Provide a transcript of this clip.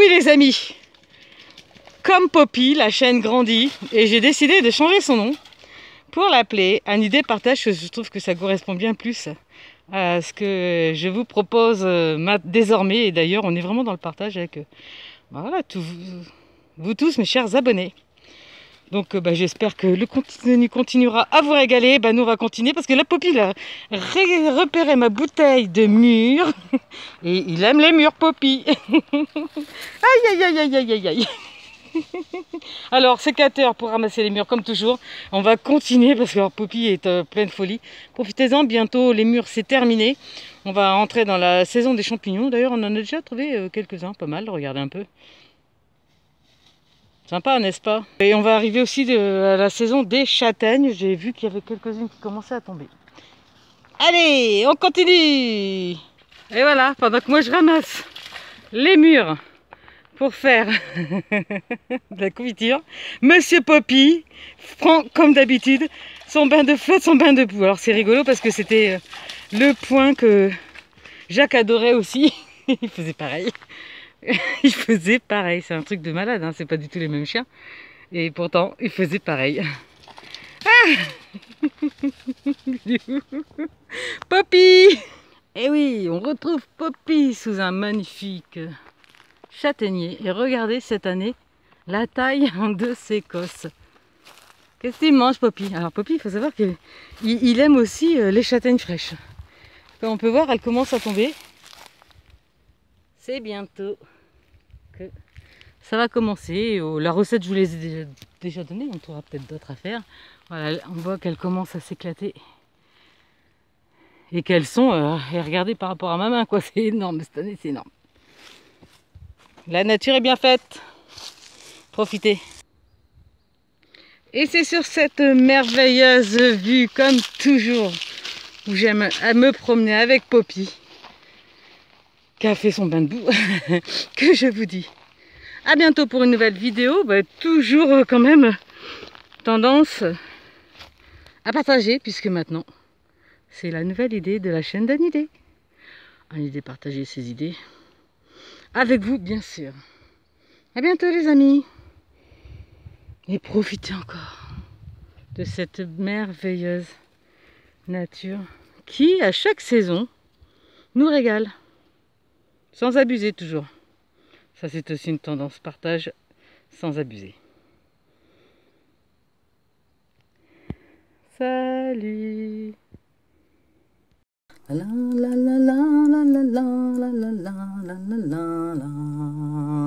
les amis, comme Poppy, la chaîne grandit et j'ai décidé de changer son nom pour l'appeler Un idée partage. Je trouve que ça correspond bien plus à ce que je vous propose désormais. Et d'ailleurs, on est vraiment dans le partage avec voilà, vous tous, mes chers abonnés. Donc j'espère que le contenu continuera à vous régaler. Nous on va continuer parce que la Poppy a repéré ma bouteille de mûr et il aime les mûrs, Poppy. Aïe aïe aïe aïe aïe aïe aïe. Alors sécateur pour ramasser les mûres comme toujours. On va continuer parce que Poppy est pleine folie. Profitez-en, bientôt les mûres c'est terminé. On va entrer dans la saison des champignons. D'ailleurs on en a déjà trouvé quelques-uns, pas mal, regardez un peu. Sympa, n'est-ce pas? Et on va arriver aussi à la saison des châtaignes. J'ai vu qu'il y avait quelques-unes qui commençaient à tomber. Allez, on continue! Et voilà, pendant que moi je ramasse les mûres pour faire de la confiture, Monsieur Poppy prend, comme d'habitude, son bain de flotte, son bain de boue. Alors c'est rigolo parce que c'était le point que Jacques adorait aussi. Il faisait pareil. Il faisait pareil, c'est un truc de malade, hein. C'est pas du tout les mêmes chiens. Et pourtant, il faisait pareil. Ah Poppy! Eh oui, on retrouve Poppy sous un magnifique châtaignier. Et regardez cette année, la taille de ses cosses. Qu'est-ce qu'il mange, Poppy? Alors Poppy, il faut savoir qu'il aime aussi les châtaignes fraîches. Comme on peut voir, elle commence à tomber. C'est bientôt que ça va commencer. La recette, je vous l'ai déjà donnée, on trouvera peut-être d'autres à faire. Voilà, on voit qu'elles commencent à s'éclater. Et qu'elles sont, et regardez par rapport à ma main, quoi, c'est énorme, cette année c'est énorme. La nature est bien faite. Profitez. Et c'est sur cette merveilleuse vue, comme toujours, où j'aime me promener avec Poppy, qui a fait son bain de boue, que je vous dis à bientôt pour une nouvelle vidéo. Toujours quand même tendance à partager, puisque maintenant c'est la nouvelle idée de la chaîne d'Anne Idée. Anne Idée, partager ses idées avec vous, bien sûr. À bientôt les amis, et profitez encore de cette merveilleuse nature qui à chaque saison nous régale, sans abuser toujours. Ça c'est aussi une tendance, partage sans abuser. Salut. La la la la la la la la la la la la la.